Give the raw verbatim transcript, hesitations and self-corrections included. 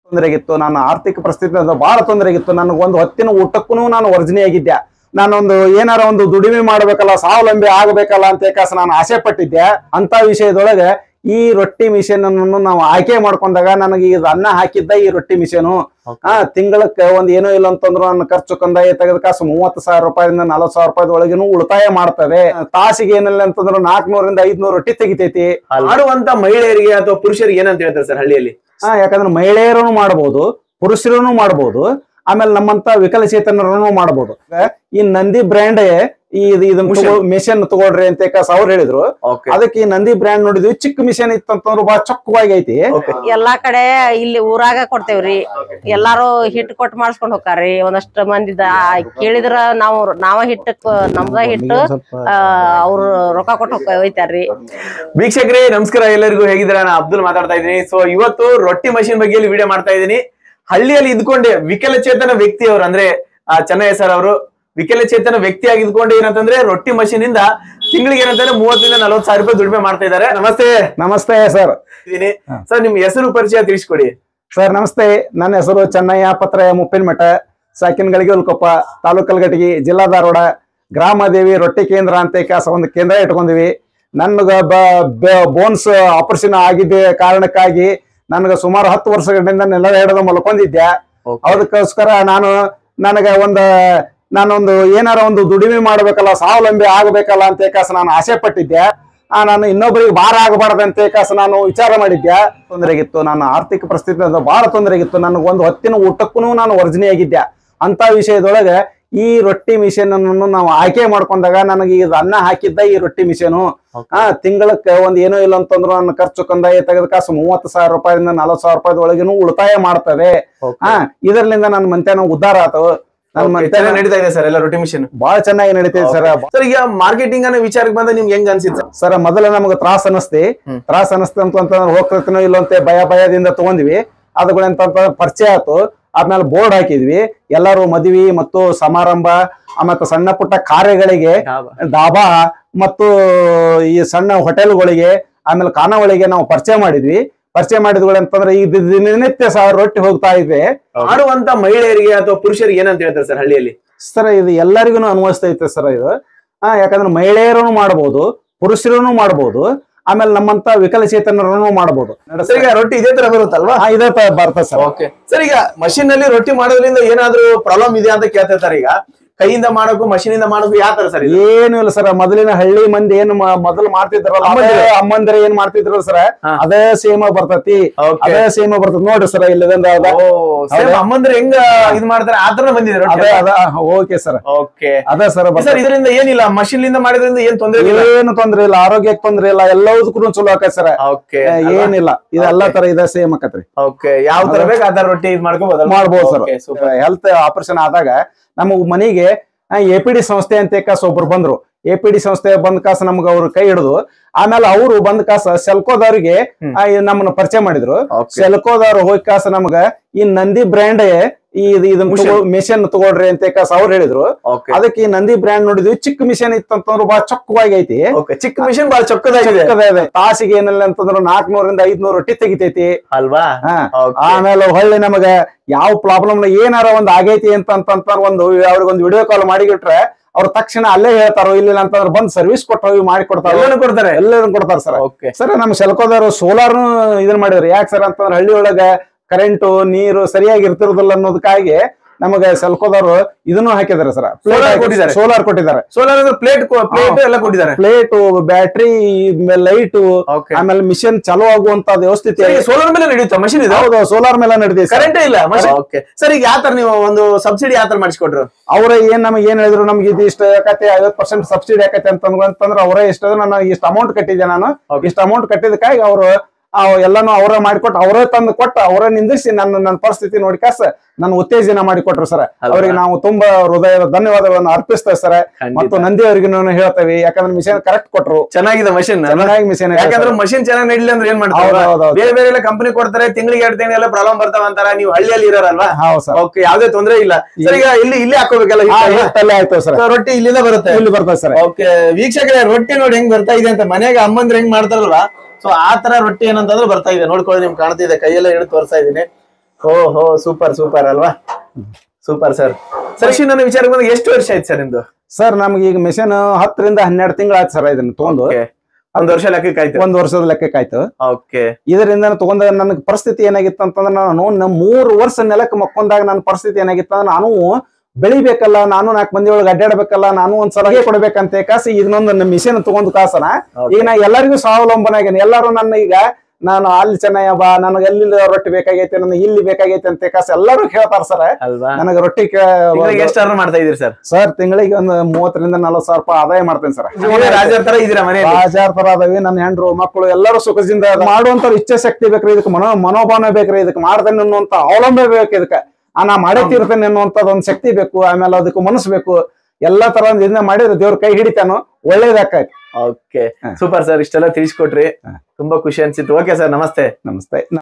ತೊಂದರೆಗಿತ್ತು. ನನ್ನ ಆರ್ಥಿಕ ಪರಿಸ್ಥಿತಿ ಬಹಳ ತೊಂದರೆಗಿತ್ತು. ನನಗೆ ಒಂದು ಹೊತ್ತಿನ ಊಟಕ್ಕೂ ನಾನು ವರ್ಜನೆಯಾಗಿದ್ದೆ. ನಾನೊಂದು ಏನಾರ ಒಂದು ದುಡಿಮೆ ಮಾಡ್ಬೇಕಲ್ಲ, ಸ್ವಾವಲಂಬಿ ಆಗ್ಬೇಕಲ್ಲ ಅಂತ ಕಾಸ ನಾನು ಆಸೆ ಪಟ್ಟಿದ್ದೆ. ಅಂತ ವಿಷಯದೊಳಗೆ ಈ ರೊಟ್ಟಿ ಮಿಷನ್ ಅನ್ನು ನಾವು ಆಯ್ಕೆ ಮಾಡ್ಕೊಂಡಾಗ ನನಗೆ ಇದು ಅನ್ನ ಹಾಕಿದ್ದ ಈ ರೊಟ್ಟಿ ಮಿಷನ್ ಆ ತಿಂಗಳಕ್ಕೆ ಒಂದ್ ಏನೋ ಇಲ್ಲ ಅಂತಂದ್ರು ನನ್ನ ಖರ್ಚು ಕಂದಾಯ ತೆಗೆದ ಕಾಸು ಮೂವತ್ತು ಸಾವಿರ ರೂಪಾಯಿಂದ ನಲವತ್ತು ಸಾವಿರ ರೂಪಾಯಿ ಒಳಗಿನೂ ಉಳಿತಾಯ ಮಾಡ್ತದೆ. ತಾಸಿಗೆ ಏನಿಲ್ಲ ಅಂತಂದ್ರು ನಾಲ್ಕನೂರಿಂದ ಐದ್ನೂರು ರೊಟ್ಟಿ ತೆಗಿತೈತಿ. ಮಾಡುವಂತ ಮಹಿಳೆಯರಿಗೆ ಅಥವಾ ಪುರುಷರಿಗೆ ಏನಂತ ಹೇಳ್ತಾರೆ ಸರ್ ಹಳ್ಳಿಯಲ್ಲಿ? ಹಾ, ಯಾಕಂದ್ರೆ ಮಹಿಳೆಯರೂ ಮಾಡ್ಬೋದು, ಪುರುಷರೂ ಮಾಡ್ಬೋದು, ಆಮೇಲೆ ನಮ್ಮಂತ ವಿಕಲಚೇತನರನ್ನು ಮಾಡ್ಬೋದು. ಈ ನಂದಿ ಬ್ರ್ಯಾಂಡ್ ಈ ಇದನ್ನ ಮಿಷನ್ ತಗೊಳ್ರಿ ಅಂತ ಕಾಸ ಅವ್ರು ಹೇಳಿದ್ರು. ಅದಕ್ಕೆ ಈ ನಂದಿ ಬ್ರ್ಯಾಂಡ್ ನೋಡಿದ್ವಿ. ಚಿಕ್ಕ ಮಿಷನ್ ಇತ್ತಂತಂದ್ರು ಬಹಳ ಚೊಕ್ಕವಾಗಿ ಐತಿ. ಎಲ್ಲಾ ಕಡೆ ಇಲ್ಲಿ ಊರಾಗ ಕೊಡ್ತೇವ್ರಿ. ಎಲ್ಲಾರು ಹಿಟ್ ಕೊಟ್ಟು ಮಾಡ್ಸ್ಕೊಂಡ್ ಹೋಗ್ತಾರ್ರಿ. ಒಂದಷ್ಟು ಮಂದಿ ಕೇಳಿದ್ರ ನಾವು ನಾವ ಹಿಟ್ ನಮ್ದ ಹಿಟ್ಟು ಅವ್ರು ರೊಕ್ಕ ಕೊಟ್ಟು ಹೋಯ್ತಾರ್ರಿ. ವೀಕ್ಷಕರೇ ನಮಸ್ಕಾರ, ಎಲ್ಲರಿಗೂ ಹೇಗಿದ್ದೀರಾ? ನಾನು ಅಬ್ದುಲ್ ಮಾತಾಡ್ತಾ ಇದ್ದೀನಿ. ಸೊ ಇವತ್ತು ರೊಟ್ಟಿ ಮಷಿನ್ ಬಗ್ಗೆ ವಿಡಿಯೋ ಮಾಡ್ತಾ ಇದ್ದೀನಿ. ಹಳ್ಳಿಯಲ್ಲಿ ಇದ್ಕೊಂಡೆ ವಿಕಲಚೇತನ ವ್ಯಕ್ತಿ ಅವರು ಅಂದ್ರೆ ಚೆನ್ನಯ್ಯ ಸರ್ ಅವರು ವಿಕಲಚೇತನ ವ್ಯಕ್ತಿ ಆಗಿದ್ಕೊಂಡು ಏನಂತಂದ್ರೆ ರೊಟ್ಟಿ ಮಷೀನ್ ಇಂದ ತಿಂಗಳಿಗೆ ಏನಂತಂದ್ರೆ ಮೂವತ್ತರಿಂದ ನಲವತ್ತು ಸಾವಿರ ರೂಪಾಯಿ ದುಡಿಮೆ ಮಾಡ್ತಾ ಇದ್ದಾರೆ. ನಮಸ್ತೆ. ನಮಸ್ತೆ ಸರ್. ಸರ್ ನಿಮ್ ಹೆಸರು ಪರಿಚಯ ತಿಳಿಸ್ಕೊಡಿ. ಸರ್ ನಮಸ್ತೆ, ನನ್ನ ಹೆಸರು ಚೆನ್ನಯ್ಯ ಪತ್ರಯ್ಯ ಮುಪ್ಪಿನಮಠ, ಸಾಕಿನಗಳಿಗೆ ಉಲ್ಕೊಪ್ಪ, ತಾಲೂಕು ಕಲಘಟಗಿ, ಜಿಲ್ಲಾ ಧಾರವಾಡ. ಗ್ರಾಮದೇವಿ ರೊಟ್ಟಿ ಕೇಂದ್ರ ಅಂತ ಕಾಸ ಒಂದು ಕೇಂದ್ರ ಇಟ್ಕೊಂಡಿವಿ. ನನ್ಗ ಬೋನ್ಸ್ ಆಪರೇಷನ್ ಆಗಿದ್ದ ಕಾರಣಕ್ಕಾಗಿ ನನಗೆ ಸುಮಾರು ಹತ್ತು ವರ್ಷಗಳಿಂದ ನೆಲ ಹಿಡಿದು ಮಲ್ಕೊಂಡಿದ್ದೆ. ಅದಕ್ಕೋಸ್ಕರ ನಾನು ನನಗೆ ಒಂದು ನಾನೊಂದು ಏನಾರ ಒಂದು ದುಡಿಮೆ ಮಾಡ್ಬೇಕಲ್ಲ, ಸ್ವಾವಲಂಬಿ ಆಗ್ಬೇಕಲ್ಲ ಅಂತ ಕಾಸ ನಾನು ಆಸೆ ಪಟ್ಟಿದ್ದೆ. ಆ ನಾನು ಇನ್ನೊಬ್ಬರಿಗೆ ಭಾರ ಆಗಬಾರ್ದಂತ ಕಾಸ ನಾನು ವಿಚಾರ ಮಾಡಿದ್ದೆ. ತೊಂದರೆಗಿತ್ತು. ನನ್ನ ಆರ್ಥಿಕ ಪರಿಸ್ಥಿತಿ ಬಹಳ ತೊಂದರೆಗಿತ್ತು. ನನಗೆ ಒಂದು ಹೊತ್ತಿನ ಊಟಕ್ಕೂ ನಾನು ವರ್ಜನೆಯಾಗಿದ್ದೆ. ಅಂತ ವಿಷಯದೊಳಗೆ ಈ ರೊಟ್ಟಿ ಮಿಷನ್ ಅನ್ನು ನಾವು ಆಯ್ಕೆ ಮಾಡ್ಕೊಂಡಾಗ ನನಗೆ ಇದು ಅನ್ನ ಹಾಕಿದ್ದ ಈ ರೊಟ್ಟಿ ಮಿಷನ್ ಆ ತಿಂಗಳಕ್ಕೆ ಒಂದ್ ಏನೋ ಇಲ್ಲ ಅಂತಂದ್ರು ನನ್ನ ಖರ್ಚು ಕಂದಾಯ ತೆಗೆದ ಕಾಸು ಮೂವತ್ತು ಸಾವಿರ ರೂಪಾಯಿಂದ ನಲವತ್ತು ಸಾವಿರ ರೂಪಾಯಿ ಒಳಗಿನೂ ಉಳಿತಾಯ ಮಾಡ್ತದೆ. ಹಾ, ಇದರಿಂದ ನನ್ನ ಮಂತ್ಯಾನ ಉದ್ಧಾರ ಆತವು. ನಡೀತಾ ಇದೆ ಸರ್ ಎಲ್ಲ ರೊಟ್ಟಿ ಮಿಷನ್ ಬಹಳ ಚೆನ್ನಾಗಿ ನಡೀತಿದೆ ಸರ್. ಸರ್ ಈಗ ಮಾರ್ಕೆಟಿಂಗ್ ಅನ್ನೋ ವಿಚಾರಕ್ಕೆ ಬಂದ ನಿಮ್ಗೆ ಹೆಂಗ್ ಅನ್ಸಿತ್ತು ಸರ್? ಮೊದಲ ನಮ್ಗೆ ತ್ರಾಸ ಅನಸ್ತಿ ತ್ರಾಸ ಅನಸ್ತಿ ಅಂತಂದ್ರೆ ಹೋಗ್ತನೋ ಇಲ್ಲಂತೆ ಭಯ ಭಯದಿಂದ ತಗೊಂಡ್ವಿ. ಅದಗಳಂತ ಪರಿಚಯ ಆಯ್ತು. ಆದ್ಮೇಲೆ ಬೋರ್ಡ್ ಹಾಕಿದ್ವಿ. ಎಲ್ಲರೂ ಮದುವೆ ಮತ್ತು ಸಮಾರಂಭ ಮತ್ತು ಸಣ್ಣ ಪುಟ್ಟ ಕಾರ್ಯಗಳಿಗೆ, ಡಾಬಾ ಮತ್ತು ಈ ಸಣ್ಣ ಹೋಟೆಲ್ಗಳಿಗೆ, ಆಮೇಲೆ ಖಾನಾವಳಿಗೆ ನಾವು ಪರಿಚಯ ಮಾಡಿದ್ವಿ. ಪರಿಚಯ ಮಾಡಿದ್ಗಳು ಅಂತಂದ್ರೆ ಈ ದಿನನಿತ್ಯ ಸಾವಿರ ರೊಟ್ಟಿ ಹೋಗ್ತಾ ಇದೆ. ಮಾಡುವಂತ ಮಹಿಳೆಯರಿಗೆ ಅಥವಾ ಪುರುಷರಿಗೆ ಏನಂತ ಹೇಳ್ತಾರೆ ಸರ್ ಹಳ್ಳಿಯಲ್ಲಿ? ಸರ್ ಇದು ಎಲ್ಲರಿಗೂ ಅನ್ವಯಿಸ್ತೈತೆ ಸರ್ ಇದು. ಆ ಯಾಕಂದ್ರೆ ಮಹಿಳೆಯರೂ ಮಾಡ್ಬೋದು, ಪುರುಷರೂ ಮಾಡ್ಬೋದು, ಆಮೇಲೆ ನಮ್ಮಂತ ವಿಕಲಚೇತನರನ್ನು ಮಾಡ್ಬೋದು. ಈಗ ರೊಟ್ಟಿ ಇದೇ ತರ ಬರುತ್ತಲ್ವಾ? ಇದೇ ತರ ಬರ್ತದೆ ಸರ್. ಓಕೆ ಸರ್, ಈಗ ಮಷೀನ್ ನಲ್ಲಿ ರೊಟ್ಟಿ ಮಾಡೋದ್ರಿಂದ ಏನಾದ್ರು ಪ್ರಾಬ್ಲಮ್ ಇದೆಯಾ ಅಂತ ಕೇಳ್ತಿರ್ತಾರೆ. ಈಗ ಕೈಯಿಂದ ಮಾಡೋಕು ಮಷೀನ್ ಇಂದ ಮಾಡೋಕು ಯಾವ ತರ ಸರ್? ಏನು ಇಲ್ಲ ಸರ್. ಮೊದಲಿನ ಹಳ್ಳಿ ಮಂದಿ ಏನ್ ಮೊದಲು ಮಾಡ್ತಿದ್ರಲ್ಲ, ಅಮ್ಮಂದಿರ ಏನ್ ಮಾಡ್ತಿದ್ರು ಸರ್, ಅದೇ ಸೇಮ್ ಬರ್ತತಿ. ಅದೇ ಸೇಮ್ ಬರ್ತದ ನೋಡ್ರಿ ಸರ್. ಇಲ್ಲದಂದ್ರೆ ಅಮ್ಮಂದ್ರ ಹೆಂಗ ಇದ್ ಮಾಡ್ತಾರೆ ಆತರ ಬಂದಿದೆ. Okay sir. ಓಕೆ ಅದೇ ಸರ್. ಸರ್ ಇದರಿಂದ ಏನಿಲ್ಲ, ಮಷೀನ್ ಇಂದ ಮಾಡಿದ್ರಿಂದ ಏನ್ ತೊಂದ್ರೆ ಇಲ್ಲ? ಏನು ತೊಂದ್ರೆ ಇಲ್ಲ, ಆರೋಗ್ಯಕ್ಕೆ ತೊಂದ್ರೆ ಇಲ್ಲ, ಎಲ್ಲದಕ್ಕೂ ಚಲೋ ಆಕತ್ ಸರ್. ಓಕೆ, ಏನಿಲ್ಲ, ಇದೆಲ್ಲಾ ತರ ಇದೆ ಸೇಮ್ ಆಕತ್ರಿ. ಓಕೆ, ಯಾವ ತರ ಬೇಕು ಆ ತರ ರೊಟ್ಟಿ ಇದ್ ಮಾಡ್ಕೋಬಹುದು ಮಾಡ್ಬೋದು ಸರ್. ಹೆಲ್ತ್ ಆಪರೇಷನ್ ಆದಾಗ ನಮ್ಮ ಮನೆಗೆ ಎ ಪಿ ಡಿ ಸಂಸ್ಥೆ ಅಂತ ಕಾಸ ಒಬ್ರು ಬಂದ್ರು. ಎ ಪಿ ಡಿ ಸಂಸ್ಥೆ ಬಂದ್ ಕಾಸ ನಮ್ಗ ಅವ್ರು ಕೈ ಹಿಡಿದು ಆಮೇಲೆ ಅವರು ಬಂದ್ ಕಾಸ ಸೆಲ್ಕೋದವ್ರಿಗೆ ನಮ್ಮನ್ನ ಪರಿಚಯ ಮಾಡಿದ್ರು. ಸೆಲ್ಕೋದವ್ರು ಹೋಗಿ ಕಾಸ ನಮ್ಗ ಈ ನಂದಿ ಬ್ರ್ಯಾಂಡ್ ಈ ಇದನ್ನ ಮಿಷನ್ ತಗೊಳ್ರಿ ಅಂತ ಕಾಸ ಅವ್ರು ಹೇಳಿದ್ರು. ಅದಕ್ಕೆ ಈ ನಂದಿ ಬ್ರ್ಯಾಂಡ್ ನೋಡಿದ್ವಿ. ಚಿಕ್ಕ ಮಿಷನ್ ಇತ್ತಂತಂದ್ರು ಬಹಳ ಚೊಕ್ಕವಾಗಿ ಐತಿ. ಚಿಕ್ಕ ಮಿಷನ್ ಬಹಳ ಚೊಕ್ಕದಾಗಿದೆ. ತಾಸಿಗೆ ಏನಿಲ್ಲ ಅಂತಂದ್ರು ನಾಲ್ಕನೂರಿಂದ ಐದ್ನೂರು ರೊಟ್ಟಿ ತೆಗಿತೈತಿ ಅಲ್ವಾ? ಆಮೇಲೆ ಹೊಳ್ಳಿ ನಮಗ ಯಾವ ಪ್ರಾಬ್ಲಮ್ ಏನಾರ ಒಂದ್ ಆಗೈತಿ ಅಂತಂತ ಒಂದು ಅವ್ರಿಗೊಂದು ವಿಡಿಯೋ ಕಾಲ್ ಮಾಡಿಗಿಟ್ರೆ ಅವ್ರ ತಕ್ಷಣ ಅಲ್ಲೇ ಹೇಳ್ತಾರೋ. ಇಲ್ಲ ಅಂತಂದ್ರೆ ಬಂದ್ ಸರ್ವಿಸ್ ಕೊಟ್ಟು ಮಾಡಿ ಕೊಡ್ತಾರೆ. ಎಲ್ಲರೂ ಕೊಡ್ತಾರೆ ಎಲ್ಲರೂ ಕೊಡ್ತಾರೆ ಸರ್. ಸರ್ ನಮ್ ಸೆಲ್ಕೋದವ್ರು ಸೋಲಾರ್ನು ಇದನ್ ಮಾಡಿದ್ರು. ಯಾಕೆ ಸರ್ ಅಂತಂದ್ರೆ ಹಳ್ಳಿ ಒಳಗ ಕರೆಂಟು ನೀರು ಸರಿಯಾಗಿ ಇರ್ತಿರೋದಿಲ್ಲ ಅನ್ನೋದಕ್ಕಾಗಿ ನಮಗೆ ಸೆಲ್ಕೋದವ್ರು ಇದನ್ನು ಹಾಕಿದಾರೆ ಸರ್. ಕೊಟ್ಟಿದ್ದಾರೆ, ಸೋಲಾರ್ ಕೊಟ್ಟಿದ್ದಾರೆ. ಸೋಲಾರ್ ಪ್ಲೇಟ್ ಪ್ಲೇಟ್ ಎಲ್ಲ ಕೊಟ್ಟಿದ್ದಾರೆ. ಪ್ಲೇಟ್, ಬ್ಯಾಟ್ರಿ, ಲೈಟ್, ಆಮೇಲೆ ಮಿಷನ್ ಚಾಲೂ ಆಗುವಂತ ವ್ಯವಸ್ಥೆ ಸೋಲಾರ್ ಮೇಲೆ ನಡೆಯುತ್ತೆ ಮಷೀನ್ ಇದೆ. ಹೌದು, ಸೋಲಾರ್ ಮೇಲೆ ನಡೆದಿದೆ. ಕರೆಂಟ್ ಇಲ್ಲ ಸರ್. ಈಗ ಯಾವ ತರ ನೀವು ಒಂದು ಸಬ್ಸಿಡಿ ಯಾವ ತರ ಮಾಡಿಸ್ಕೊಟ್ರು? ಅವ್ರ ಏನ್ ನಮ್ಗೆ ಏನ್ ಹೇಳಿದ್ರು, ನಮ್ಗೆ ಇದು ಇಷ್ಟ ಯಾಕತ್ತೆ ಐವತ್ ಪರ್ಸೆಂಟ್ ಸಬ್ಸಿಡಿ ಯಾಕತ್ತೆ ಅಂತಂದ್ರೆ ಅವರೇ ಇಷ್ಟ ನಾನು ಇಷ್ಟ ಅಮೌಂಟ್ ಕಟ್ಟಿದ್ದೆ. ನಾನು ಇಷ್ಟ ಅಮೌಂಟ್ ಕಟ್ಟಿದಕ್ಕಾಗಿ ಅವರು ಎಲ್ಲಾನು ಅವರ ಮಾಡಿಕೊಟ್ಟು ಅವರೇ ತಂದು ಕೊಟ್ಟು ಅವರೇ ನಿಂದಿಸಿ ನನ್ನ ನನ್ನ ಪರಿಸ್ಥಿತಿ ನೋಡಿ ಕಾಸ ನನ್ನ ಉತ್ತೇಜನ ಮಾಡಿಕೊಟ್ರು ಸರ್. ಅವ್ರಿಗೆ ನಾವು ತುಂಬಾ ಹೃದಯದ ಧನ್ಯವಾದಗಳನ್ನು ಅರ್ಪಿಸ್ತೇವೆ ಸರ್. ಮತ್ತು ನಂದಿ ಅವ್ರಿಗೆ ಹೇಳ್ತೇವೆ. ಯಾಕಂದ್ರೆ ಮಿಷನ್ ಕರೆಕ್ಟ್ ಕೊಟ್ರು. ಚೆನ್ನಾಗಿದೆ ಮಷಿನ್, ಚೆನ್ನಾಗಿ ಮಿಷನ್. ಯಾಕಂದ್ರೆ ಮಷಿನ್ ಚೆನ್ನಾಗಿ ನಡೀಲಿ ಅಂದ್ರೆ ಏನ್ ಮಾಡ್ತಾರೆ, ಬೇರೆ ಬೇರೆ ಎಲ್ಲ ಕಂಪನಿ ಕೊಡ್ತಾರೆ, ತಿಂಗಳಿಗೆ ಎರಡು ತಿಂಗಳು ಎಲ್ಲ ಪ್ರಾಬ್ಲಮ್ ಬರ್ತಾವ ಅಂತಾರ. ನೀವು ಹಳ್ಳಿಯಲ್ಲಿ ಇರೋರಲ್ವಾ? ಹೌದು ಸರ್. ಓಕೆ, ಯಾವ್ದೇ ತೊಂದ್ರೆ ಇಲ್ಲ ಸರ್. ಈಗ ಇಲ್ಲಿ ಇಲ್ಲಿ ಹಾಕೋಬೇಕಲ್ಲ, ಆಯ್ತು ಸರ್. ರೊಟ್ಟಿ ಇಲ್ಲಿಂದ ಬರುತ್ತೆ, ಇಲ್ಲಿ ಬರ್ತದೆ ಸರ್. ಓಕೆ ವೀಕ್ಷಕರೇ, ರೊಟ್ಟಿ ನೋಡಿ ಹೆಂಗ್ ಬರ್ತಾ ಇದೆ ಅಂತ. ಮನೆಗೆ ಅಮ್ಮಂದ್ರೆ ಹೆಂಗ್ ಮಾಡ್ತಾರಲ್ವಾ, ಸೊ ಆ ತರ ರೊಟ್ಟಿ ಏನಂತಂದ್ರೆ ಬರ್ತಾ ಇದೆ. ನೋಡ್ಕೊಳ್ಳಿ, ನಿಮ್ಗೆ ಕಾಣ್ತಿದೆ, ಕೈಯೆಲ್ಲ ಹಿಡಿದು ತೋರಿಸ್ತಾ ಇದೀನಿ. ಓ ಹೋ ಸೂಪರ್ ಸೂಪರ್ ಅಲ್ವಾ ಸೂಪರ್ ಸರ್ ಸರ್ ನನ್ನ ವಿಚಾರ ಬಂದಾಗ ಎಷ್ಟು ವರ್ಷ ಆಯ್ತು ಸರ್ ನಿಮ್ದು ಸರ್ ನಮ್ಗೆ ಈಗ ಮಿಷನ್ ಹತ್ತರಿಂದ ಹನ್ನೆರಡು ತಿಂಗಳು ಆಯ್ತು ಸರ್ ಇದನ್ನ ತಗೊಂಡು ಒಂದ್ ವರ್ಷ ಲೆಕ್ಕಕ್ಕೆ ಆಯ್ತು ಒಂದ್ ವರ್ಷದ ಲೆಕ್ಕಕ್ಕೆ ಆಯ್ತು ಓಕೆ ಇದರಿಂದ ತಗೊಂಡ ನನ್ನ ಪರಿಸ್ಥಿತಿ ಏನಾಗಿತ್ತು ಅಂತಂದ್ರೆ ನಾನು ಮೂರು ವರ್ಷ ನೆಲಕ್ಕೆ ಮಕ್ಕೊಂಡಾಗ ನನ್ನ ಪರಿಸ್ಥಿತಿ ಏನಾಗಿತ್ತು ಅಂದ್ರೆ ನಾನು ಬೆಳಿಬೇಕಲ್ಲ ನಾನು ನಾಲ್ಕು ಮಂದಿ ಒಳಗೆ ಅಡ್ಡಾಡ್ಬೇಕಲ್ಲ ನಾನು ಒಂದ್ ಸಲಹೆ ಕೊಡ್ಬೇಕಂತ ಕಾಸಿ ಇದನ್ನೊಂದು ಮಿಷನ್ ತಗೊಂಡು ಕಾಸನ ಈಗ ನಾ ಎಲ್ಲರಿಗೂ ಸ್ವಾವಲಂಬನಾಗೇನೆ ಎಲ್ಲರೂ ನನ್ನ ಈಗ ನಾನು ಅಲ್ಲಿ ಚೆನ್ನಯ್ಯ ಬಾ ನನಗೆ ಎಲ್ಲಿ ರೊಟ್ಟಿ ಬೇಕಾಗೈತೆ ನನಗೆ ಇಲ್ಲಿ ಬೇಕಾಗೈತೆ ಅಂತ ಕಾಸು ಎಲ್ಲರೂ ಕೇಳ್ತಾರ ಸರ್ ಅಲ್ವಾ ನನಗೆ ರೊಟ್ಟಿ ಎಷ್ಟು ಅರ್ನ್ ಮಾಡ್ತಾ ಇದೀರಿ ಸರ್ ಸರ್ ತಿಂಗಳಿಗೆ ಒಂದು ಮೂವತ್ತರಿಂದ ನಲ್ವತ್ತು ಸಾವಿರ ರೂಪಾಯಿ ಆದಾಯ ಮಾಡ್ತೇನೆ ಸರ್ ರಾಜರ ತರ ಇದೀರಾ ಮನೆ ರಾಜಾರ್ ತರ ಅದಾವಿ ನನ್ನ ಹೆಂಡ್ರು ಮಕ್ಕಳು ಎಲ್ಲರೂ ಸುಖದಿಂದ ಮಾಡುವಂತ ಇಚ್ಛೆ ಶಕ್ತಿ ಬೇಕ್ರಿ ಇದಕ್ಕೆ ಮನೋ ಮನೋಭಾವನೆ ಬೇಕ್ರಿ ಇದಕ್ಕೆ ಮಾಡ್ತೇನೆ ಅನ್ನುವಂತ ಅವಲಂಬನೆ ಬೇಕು ಇದಕ್ಕೆ ಆ ನಾ ಮಾಡೇ ತೀರ್ತೇನೆ ಅನ್ನುವಂಥದ್ದು ಒಂದು ಶಕ್ತಿ ಬೇಕು ಆಮೇಲೆ ಅದಕ್ಕೆ ಮನಸ್ಸು ಬೇಕು ಎಲ್ಲಾ ತರ ಇದನ್ನ ಮಾಡಿದ್ರೆ ದೇವ್ರ ಕೈ ಹಿಡಿತಾನು ಒಳ್ಳೇದಾಕೈತಿ ಓಕೆ ಸೂಪರ್ ಸರ್ ಇಷ್ಟೆಲ್ಲ ತಿಳಿಸ್ಕೊಟ್ರಿ ತುಂಬಾ ಖುಷಿ ಅನ್ಸಿತ್ತು ಓಕೆ ಸರ್ ನಮಸ್ತೆ ನಮಸ್ತೆ